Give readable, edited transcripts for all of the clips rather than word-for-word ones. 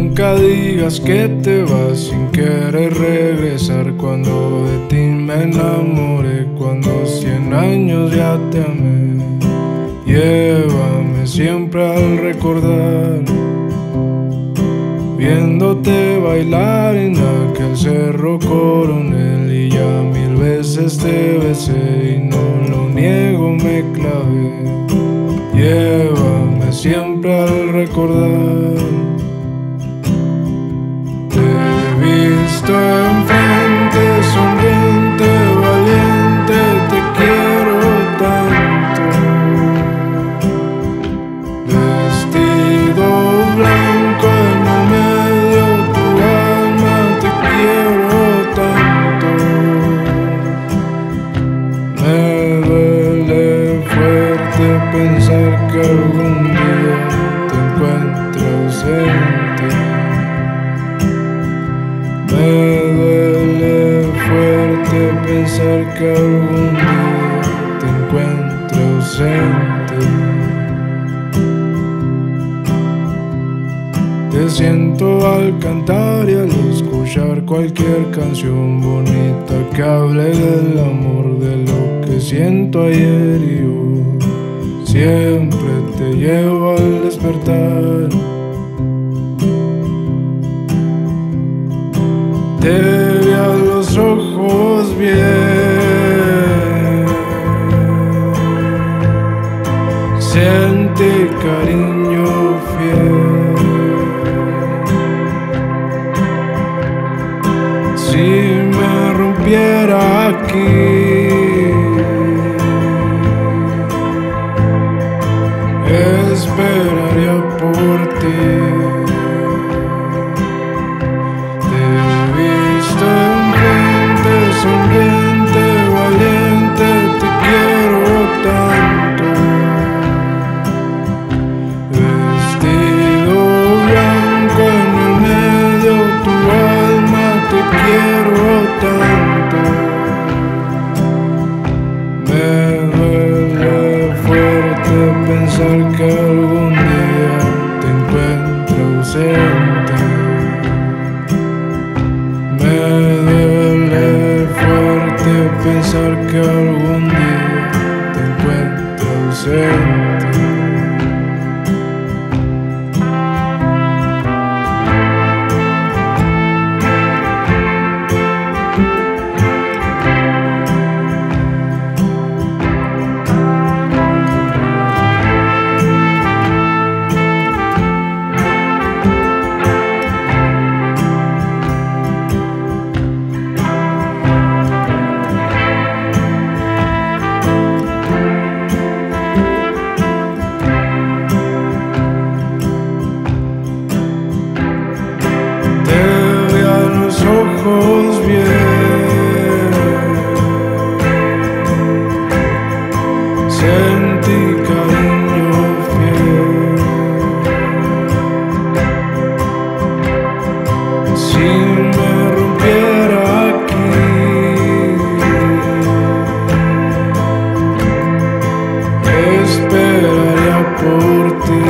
Nunca digas que te vas sin querer regresar. Cuando de ti me enamoré, cuando 100 años ya te amé. Llévame siempre al recordar, viéndote bailar en aquel cerro Coronel. Y ya 1000 veces te besé y no lo niego, me clavé. Llévame siempre al recordar. Te he visto enfrente, sonriente, valiente, te quiero tanto. Vestido blanco en el medio, tu alma, te quiero tanto. Me duele fuerte pensar que algún día te encuentre ausente. Me duele fuerte pensar que algún día te encuentre ausente. Te siento al cantar y al escuchar cualquier canción bonita que hable del amor, de lo que siento ayer y hoy. Siempre te llevo al despertar. Te vi a los ojos bien, sentí cariño fiel. Si me rompiera aquí, esperaría por ti. Sonriente, valiente, te quiero tanto. Vestido blanco en el medio, tu alma, te quiero tanto. Me duele fuerte pensar que algún día te encuentre ausente. Pensar que algún día te encuentre ausente. Ojos bien, sentí cariño fiel. Si me rompiera aquí, esperaría por ti.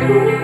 Ooh.